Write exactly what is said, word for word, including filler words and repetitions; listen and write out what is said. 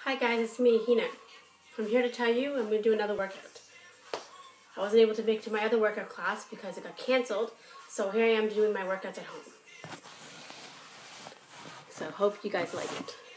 Hi guys, it's me, Hina. I'm here to tell you I'm going to do another workout. I wasn't able to make it to my other workout class because it got canceled, so here I am doing my workouts at home. So hope you guys like it.